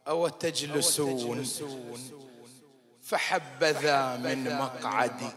أو تجلسون فحبذا من مقعدي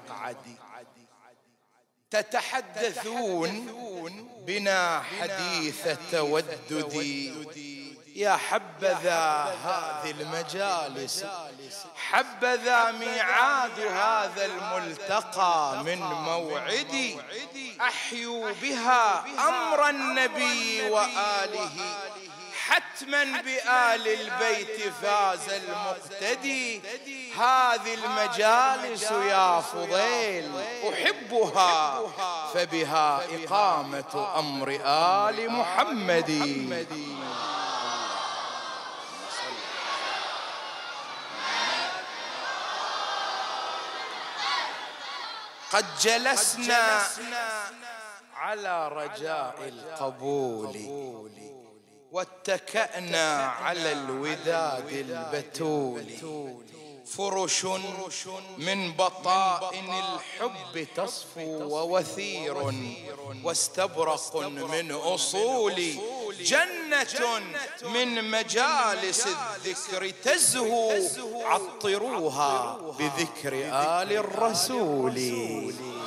تتحدثون بنا حديث توددي. يا حبذا هذه المجالس، حبذا ميعاد هذا الملتقى من موعدي، أحيوا بها أمر النبي وآله، حتما بآل البيت فاز المقتدي. هذه المجالس يا فضيل أحبها، فبها إقامة أمر آل محمد. قد جلسنا على رجاء القبول، واتكأنا على الوداد البتول، فرش من بطائن الحب تصفو ووثير، واستبرق من أصول، جنة من مجالس الذكر تزهو، عطروها بذكر آل الرسول. اللهم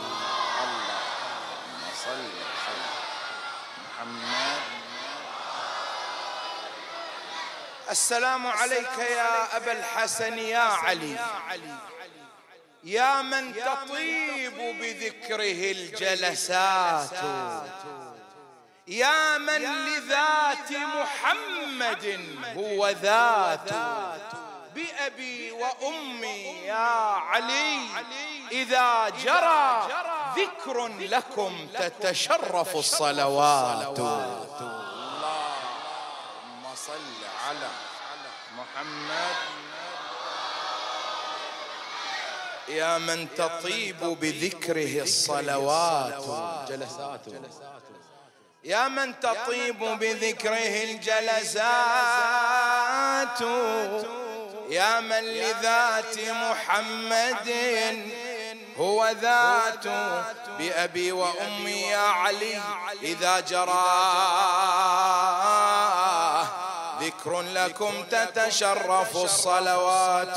صل على محمد. السلام عليك يا أبا الحسن يا علي، يا من تطيب بذكره الجلسات، يا من لذات محمد هو ذات. بأبي وأمي يا علي إذا جرى ذكر لكم تتشرف الصلوات. اللهم صل على محمد. يا من تطيب بذكره الصلوات جلساته، يا من تطيب بذكره الجلسات، يا من لذات محمد هو ذات. بأبي وأمي يا علي إذا جرى ذكر لكم تتشرف الصلوات.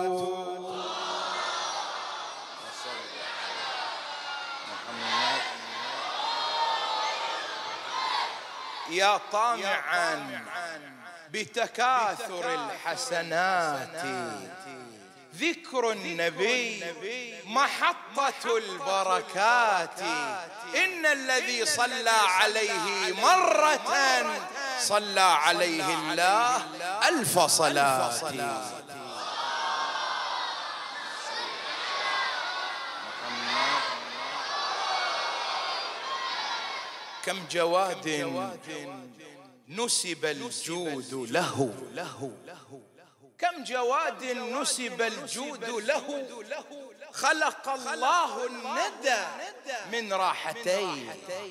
يا طامعا بتكاثر الحسنات، ذكر النبي محطة البركات. إن الذي صلى عليه مرة صلى عليه الله 1000 صلاة. كم جواد نسب الجود له، كم جواد نسب الجود له، خلق الله الندى من راحتين،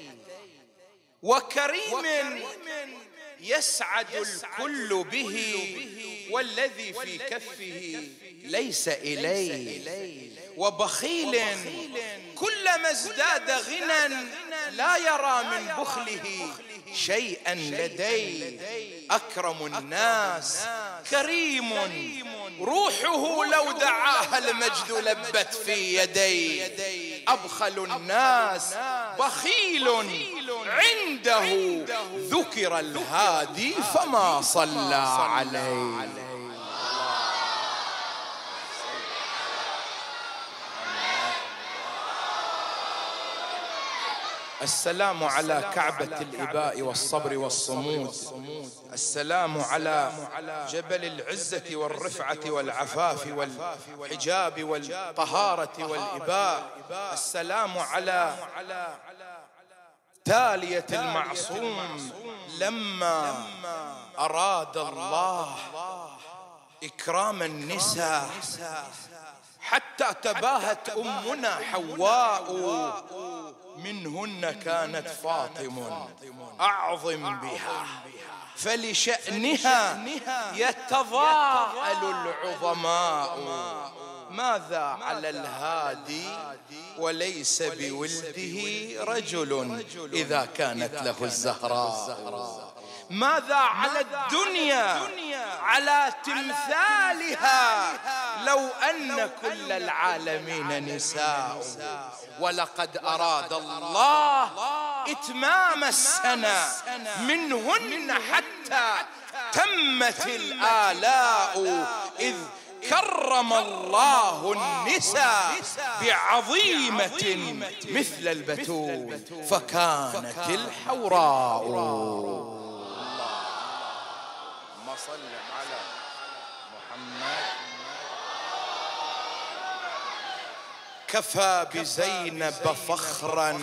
وكريم يسعد الكل به، والذي في كفه ليس إليه، وبخيل كلما ازداد غنى لا يرى من بخله شيئا لديه. أكرم الناس كريم روحه لو دعاها المجد لبت في يديه. أبخل الناس بخيل عنده ذكر الهادي فما صلى عليه. السلام على كعبة الإباء والصبر والصمود، السلام على جبل العزة والرفعة والعفاف والحجاب والطهارة والإباء، السلام على تالية المعصوم لما أراد الله إكرام النساء حتى تباهت أمنا حواء، منهن كانت فاطمة أعظم بها، فلشأنها يتضاءل العظماء. ماذا على الهادي وليس بولده رجل إذا كانت له الزهراء؟ ماذا على الدنيا على تمثالها لو أن كل العالمين نساء. ولقد أراد الله إتمام السنة منهن حتى تمت الآلاء، إذ كرم الله النساء بعظيمة مثل البتول فكانت الحوراء. اللهم صل على محمد. كفى بزينب فخرا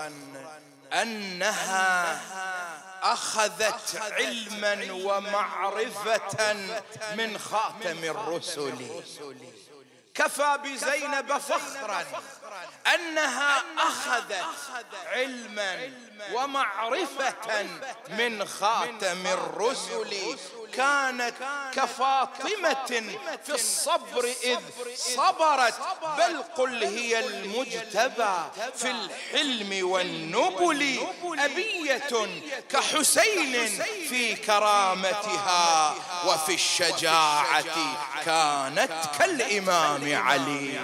أنها أخذت علما ومعرفة من خاتم الرسل. كفى بزينب فخرا أنها أخذت علما ومعرفة من خاتم الرسل. كانت كفاطمة في الصبر إذ صبرت، بل قل هي المجتبى في الحلم والنبل. أبية كحسين في كرامتها، وفي الشجاعة كانت كالإمام علي.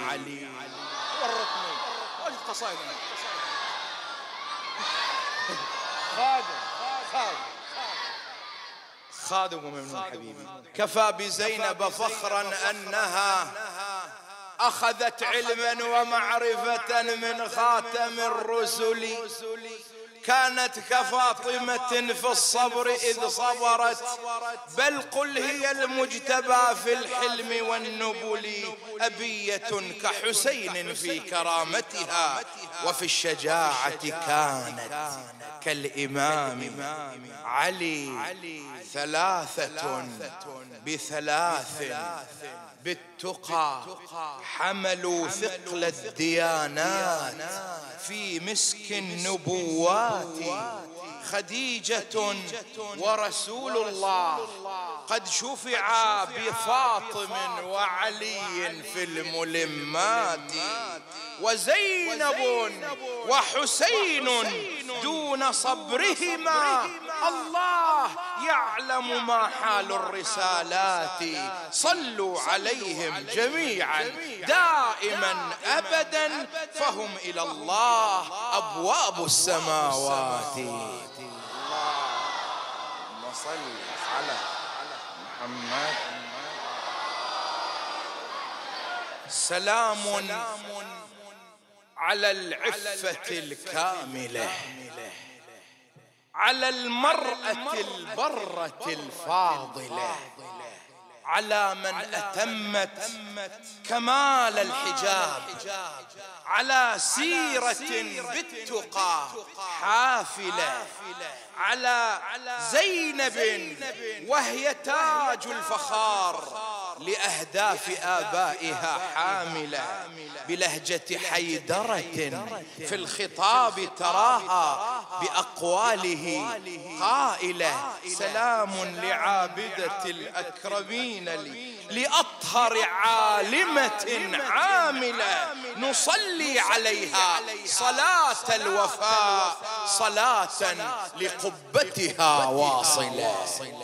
خادم وممنون حبيبي. كفى بزينب فخرا أنها أخذت علما ومعرفة من خاتم الرسل. كانت كفاطمة في الصبر إذ صبرت، بل قل هي المجتبى في الحلم والنبل. أبية كحسين في كرامتها، وفي الشجاعة كانت كالإمام علي. ثلاثة بثلاث بالتقى حملوا ثقل الديانات في مسك النبوات. خديجة ورسول الله قد شفعا بفاطم وعلي في الملمات، وزينب وحسين دون صبرهما الله يعلم ما حال الرسالات. صلوا عليهم جميعا دائما أبدا، فهم إلى الله أبواب السماوات. اللهم صل على محمد. سلام على العفة الكاملة، على المرأة البرة الفاضلة، على من أتمت كمال الحجاب، على سيرة بالتقى حافلة، على زينب وهي تاج الفخار لأهداف آبائها حاملة، بلهجة حيدرة في الخطاب تراها بأقواله قائلة: سلام لعابدة الأكرمين لأطهر عالمة عاملة، نصلي عليها صلاة الوفاء، صلاة لقبتها واصلة.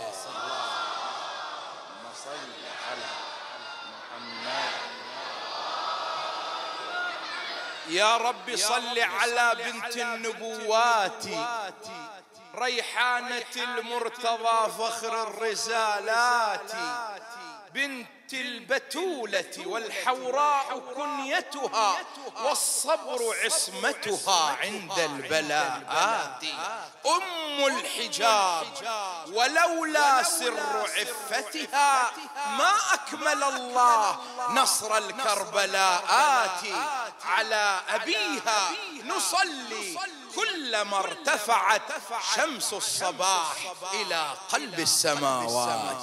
يا رب صل على بنت النبوات، ريحانة المرتضى فخر الرسالات، بنت البتولة والحوراء كنيتها، والصبر عصمتها عند البلاءات، أم الحجاب ولولا سر عفتها ما أكمل الله نصر الكربلاءات. على أبيها نصلي كلما ارتفعت شمس الصباح إلى قلب السماوات.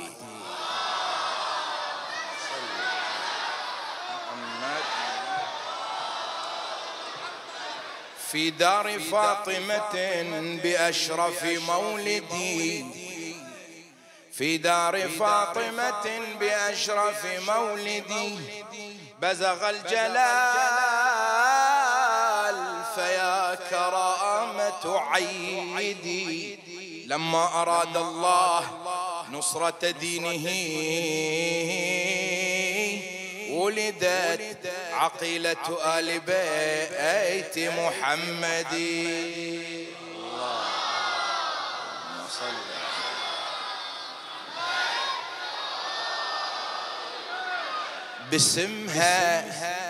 في دار فاطمة بأشرف مولدي، في دار فاطمة بأشرف مولدي، بزغ الجلال فيا كرامة عيدي. لما أراد الله نصرة دينه ولدت عقيلة آل بيت محمد. اللهم صل. باسمها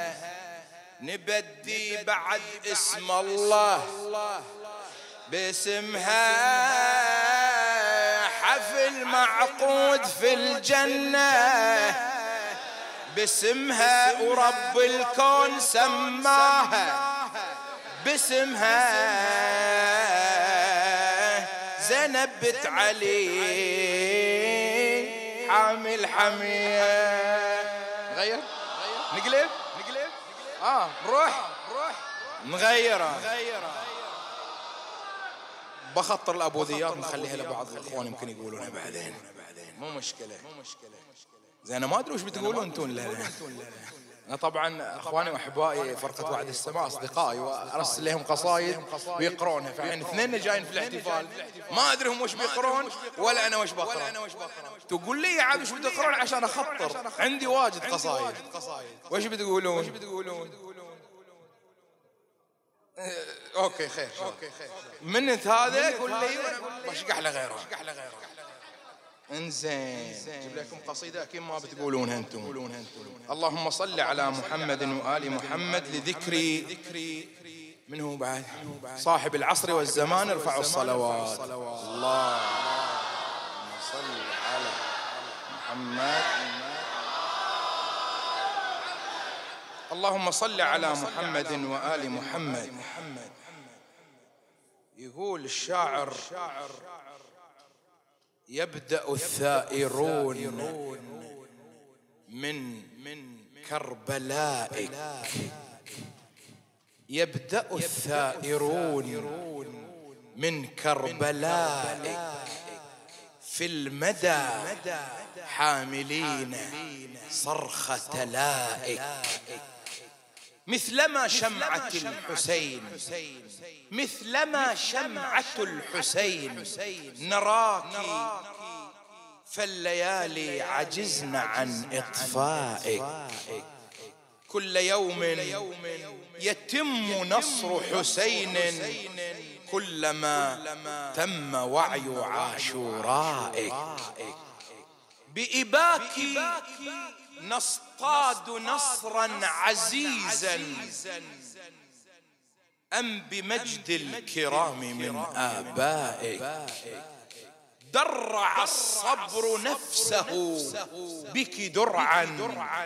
نبدي بعد اسم الله، باسمها حفل معقود في الجنة، باسمها ورب الكون سماها، باسمها زينب بنت علي حامل حمية. نغير نقلب نروح نغيره، بخطر الابوذيات نخليها لبعض الاخوان يمكن يقولونها بعدين، مو مشكله. زين انا ما ادري وش بتقولون انتم. لا انا طبعا اخواني واحبائي فرقه وعد السماء اصدقائي وارسل لهم قصايد ويقرونها، فاحنا اثنين جايين في الاحتفال ما ادري هم وش بيقرون ولا انا وش بقرا. تقول لي يا عبد وش بتقرون عشان اخطر، عندي واجد قصايد. وش بتقولون؟ اوكي خير منت هذا قول لي بشقح له غيره. انزين جيب لكم قصيدة اكيد ما بتقولونها انتم. اللهم صل على محمد وآل محمد لذكر منه بعد صاحب العصر والزمان ارفعوا الصلوات. اللهم صل على محمد. اللهم صل على محمد وآل محمد. يقول الشاعر يبدأ الثائرون من كربلائك، يبدأ الثائرون من كربلائك في المدى حاملين صرخة لائك، مثلما شمعة الحسين، مثلما شمعة الحسين نراك فالليالي عجزن عن إطفائك، كل يوم يتم نصر حسين كلما تم وعي عاشورائك، بإباك نصطاد نصرا عزيزا أم بمجد الكرام من آبائك، درع الصبر نفسه بك درعا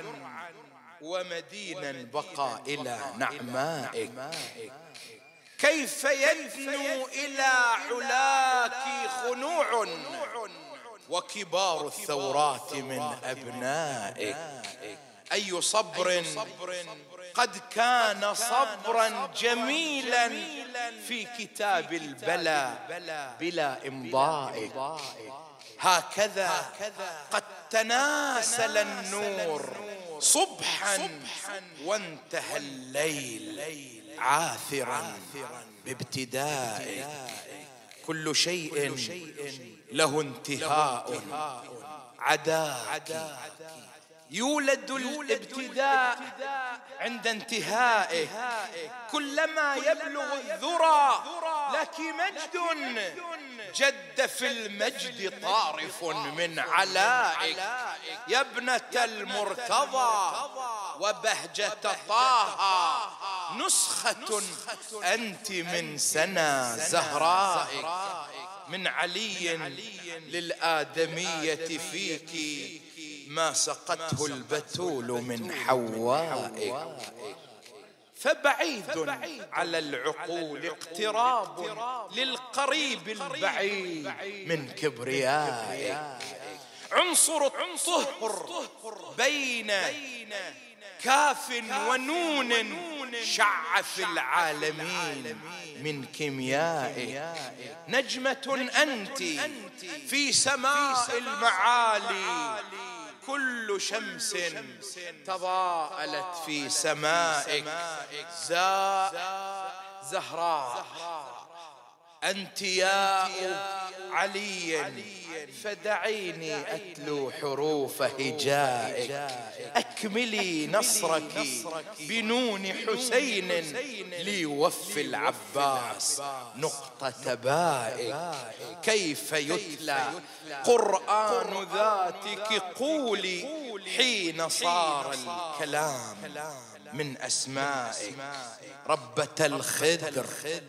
ومدينا بقى إلى نعمائك، كيف يدنو إلى علاك خنوع وكبار الثورات من أبنائك، أي صبر قد كان صبرا جميلا في كتاب البلاء بلا إمضائك، هكذا قد تناسل النور صبحا وانتهى الليل عاثرا بابتدائك، كل شيء له انتهاء عداك، يولد الابتداء عند انتهائه، كلما يبلغ الذرى لك مجد جد في المجد طارف من علائك، يا ابنة المرتضى وبهجة طه نسخة أنت من سنا زهرائك، من علي للآدمية فيك ما سقته البتول من حوائك، فبعيد على العقول اقتراب للقريب البعيد من كبريائك، عنصر الطهر بين كاف ونون شع في العالمين من كيميائك، نجمة أنت في سماء المعالي، كل شمس تضاءلت في سمائك، زهراء أنت يا علي فدعيني أتلو حروف هجائك. أكملي نصرك بنون حسين ليوفي العباس نقطة بائك. كيف يتلى قرآن ذاتك قولي حين صار الكلام من أسمائك. ربة الخدر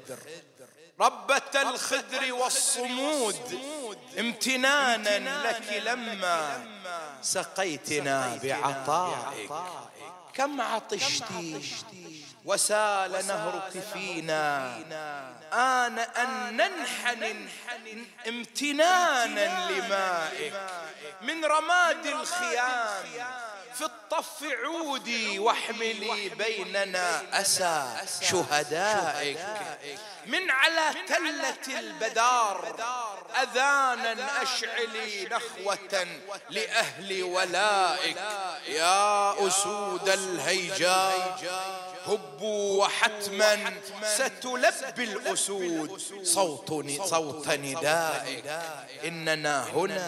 ربة الخدر والصمود امتنانا لك لما سقيتنا بعطائك. كم عطشتي وسال نهرك فينا آن أن ننحني امتنانا لمائك. من رماد الخيام في الطف عودي واحملي بيننا أسى شهدائك. من على تلة البدار أذانا أشعلي نخوة لأهل ولائك. يا أسود الهيجاء هبوا وحتما ستلبي الأسود صوت ندائك. إننا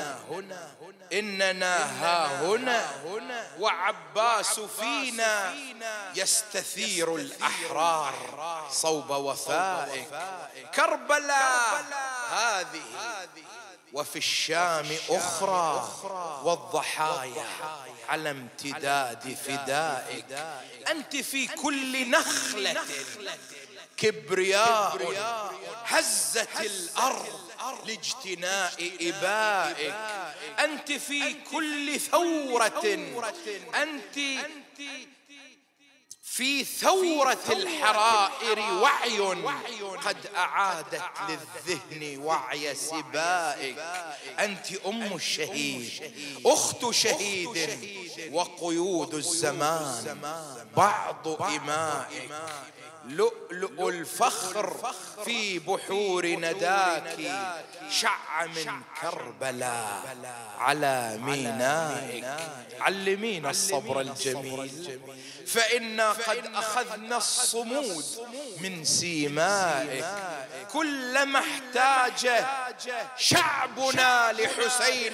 ها هنا وعباس فينا يستثير الأحرار صوب وفائك. كربلاء هذه وفي الشام أخرى والضحايا على امتداد فدائك. أنت في كل نخلة كبرياء هزت الأرض لاجتناء إبائك. أنت في كل ثورة أنت في ثورة الحرائر وعي قد أعادت للذهن وعي سبائك. أنت أم الشهيد أخت شهيد وقيود الزمان بعض إمائك. لؤلؤ الفخر في بحور نداك شع من كربلاء على مينائك. علمينا الصبر الجميل فإنا قد أخذنا الصمود من سيمائك. كلما احتاج شعبنا لحسين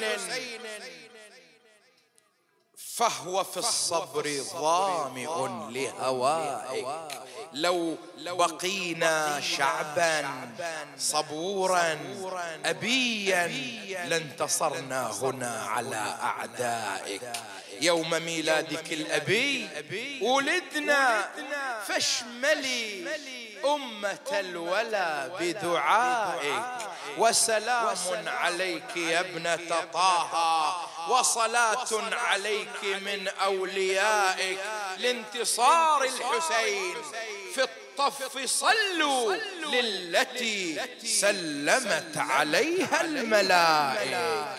فهو في الصبر ظامئ لهوائك. لو بقينا شعبا صبورا أبيا لانتصرنا هنا على أعدائك. يوم ميلادك الأبي ولدنا فاشملي أمة الولا بدعائك. وسلام عليك يا ابنة طه وصلاة عليك من أوليائك. لانتصار الحسين في الطف صلوا للتي سلمت عليها الملائكة.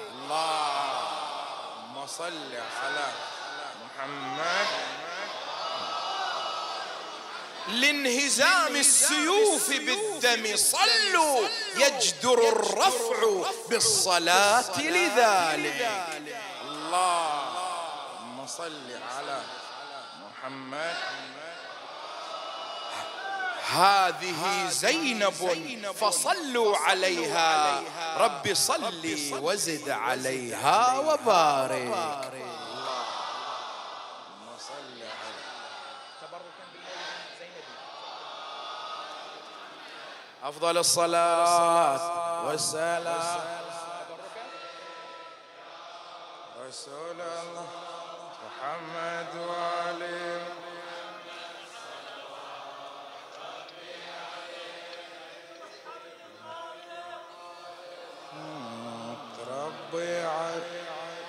اللهم صل على محمد. لانهزام السيوف بالدم صلوا يجدر الرفع بالصلاة لذلك. اللهم صل على محمد. هذه زينب فصلوا عليها رب صلي وزد عليها وبارك. أفضل الصلاة والسلام رسول الله محمد وآله ربي علي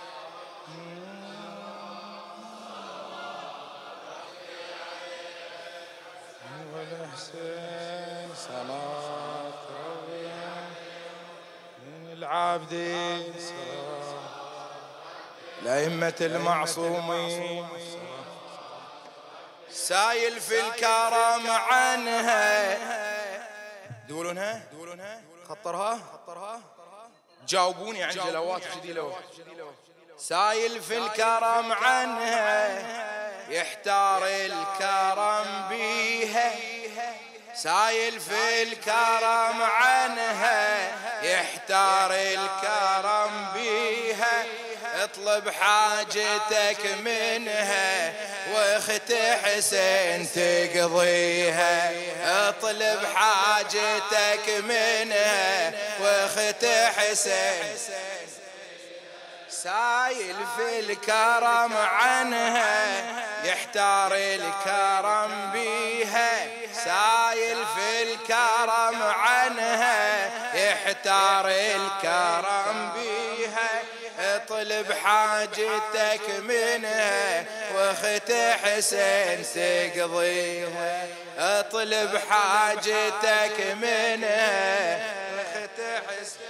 والحسين صلاة ربي من العبد الأئمة المعصومين سايل في الكرم عنها. تقولونها خطرها جاوبوني عن جلوات جديلة. سايل في الكرم عنها يحتار الكرم بيها. سايل في الكرم عنها يحتار الكرم اطلب حاجتك منها واخت حسين تقضيها، اطلب حاجتك منها واخت حسين. سايل في الكرم عنها يحتار الكرم بيها، سايل في الكرم عنها يحتار الكرم بيها، اطلب حاجتك منها واخت حسين تقضيها، اطلب حاجتك منها واخت حسين.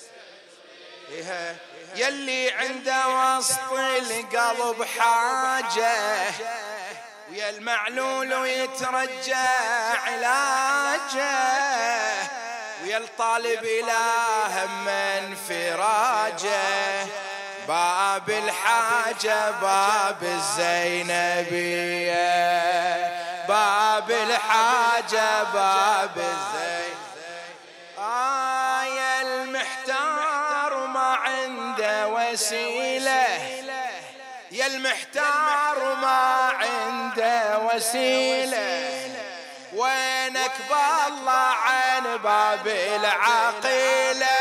يلي عنده وسط القلب حاجة ويا المعلول ويترجى علاجه، ويا الطالب إله من فراجه، باب الحاجة باب الزينبية، باب الحاجة باب الزينبية. يا المحتار ما عنده وسيلة، يا المحتار ما عنده وسيلة، وينك بالله عن باب العقيلة،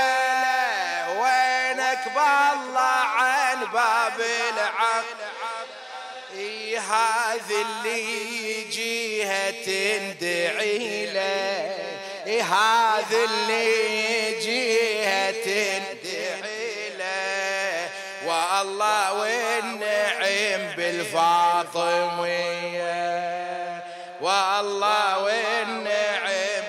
وينك بالله عن باب العقيلة. هذا اللي يجيها تندعي له، هذا اللي يجيها تندعي له، والله والنعم بالفاطمية، والله والنعم.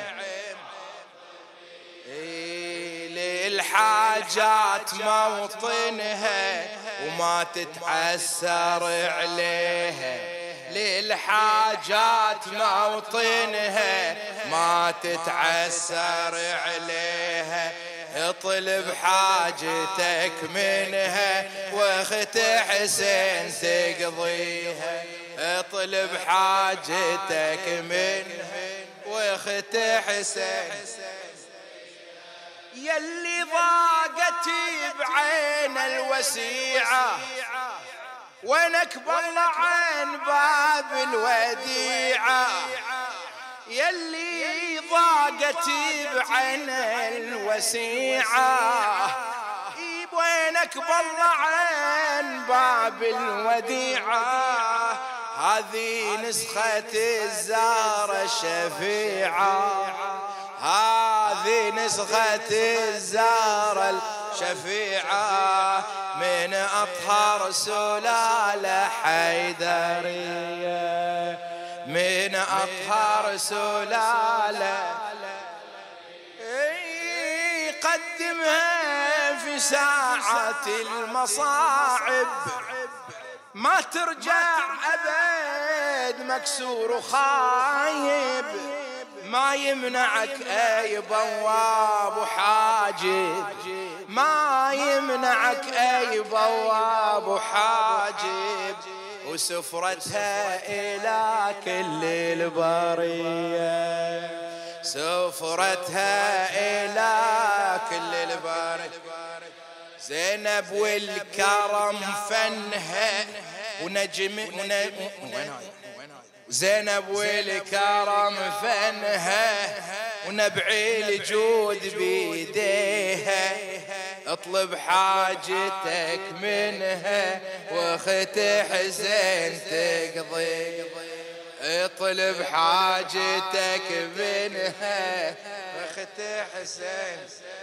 للحاجات موطنها وما تتعسر عليها، للحاجات موطنها ما تتعسر عليها، اطلب حاجتك منها واخت حسين تقضيها، اطلب حاجتك منها واخت حسين. يلي ضاقتي بعين الوسيعة وينك بالله عن باب الوديعة، يلي ضاقتي بعين الوسيعة وينك بالله عن باب الوديعة، هذه نسخة الزارة الشفيعة، هذه نسخة الزارة الشفيعة من أطهر سلالة حيدرية، من أطهر سلالة. قدمها في ساعة المصاعب ما ترجع أبد مكسور وخايب، ما يمنعك أي بواب وحاجب، ما يمنعك أي بواب وحاجب، وسفرتها إلى كل البرية، سفرتها إلى كل البرية. زينب والكرم فنها ونجم زينب والكرم فنها ونبع الجود بيديها، اطلب حاجتك منها واخت حسين تقضي، اطلب حاجتك منها واخت حسين.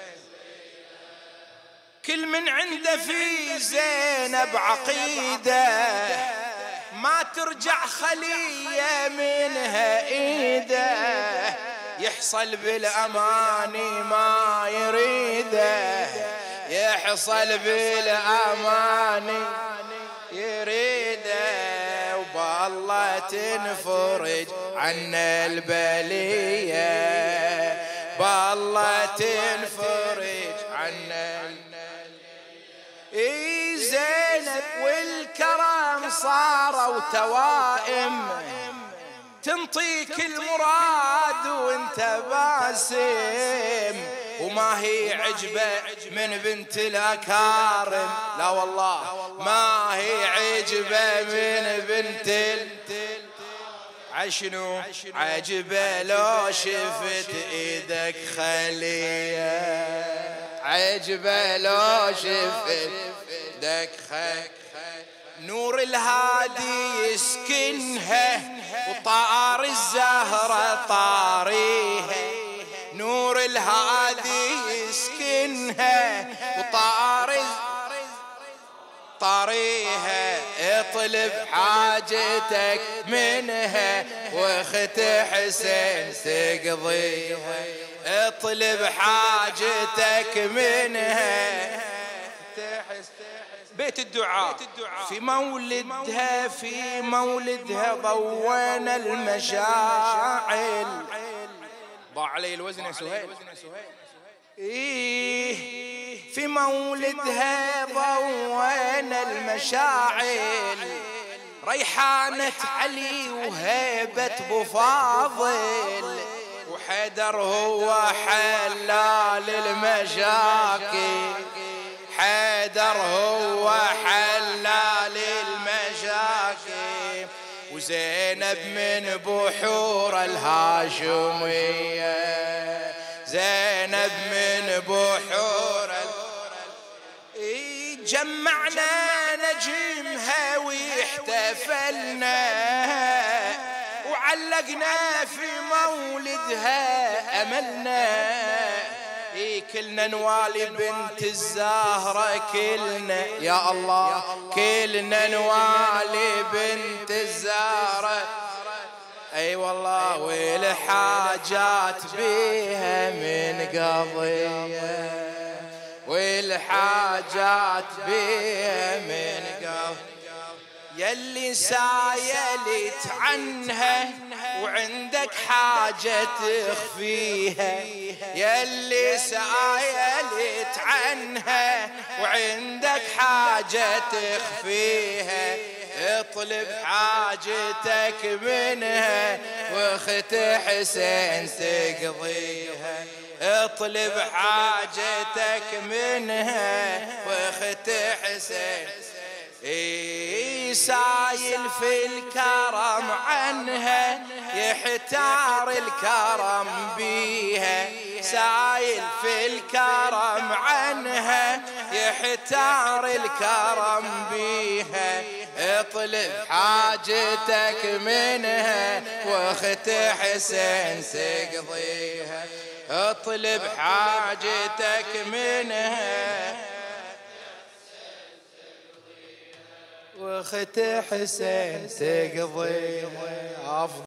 كل من عنده في زينب عقيدة ما ترجع خلية منها ايده، يحصل بالاماني ما يريده، يحصل بالاماني يريده، وبالله تنفرج عنا البلية، بالله تنفرج عنا. زينب والكرم صاروا توائم تنطيك المراد وانت باسم، وما هي عجبة من بنت الأكارم، لا والله ما هي عجبة من بنت عشنو عجبة لو شفت ايدك خليه، عجبة لو شفت ايدك خليه. نور الهادي يسكنها وطار الزهرة طاريها، نور الهادي يسكنها وطار طاريها. اطلب حاجتك منها واخت حسين تقضيها، اطلب حاجتك منها. بيت الدعاء في مولدها، في مولدها ضوينا المشاعل. ضاع علي الوزن يا سهيل. في مولدها ضوينا المشاعل، ريحانة علي وهيبة بفاضل، وحيدر هو حلال المشاكل، حيدر هو حلال المشاكل. وزينب من بحور الهاشمية، زينب من بحور جمعنا نجمها واحتفلنا، وعلقنا في مولدها أملنا. كلنا نوالي بنت الزهرة، كلنا يا الله كلنا نوالي بنت الزهرة. اي والله والحاجات بيها من قضية، والحاجات بيها من قضية. يلي سايلت عنها وعندك حاجة تخفيها، يلي سايلت عنها وعندك حاجة تخفيها. اطلب حاجتك منها واخت حسين تقضيها، اطلب حاجتك منها واخت حسين. سايل في الكرم عنها يحتار الكرم بيها، سايل في الكرم عنها يحتار الكرم بيها. اطلب حاجتك منها واخت حسين تقضيها، اطلب حاجتك منها واخت حسين تقضيها.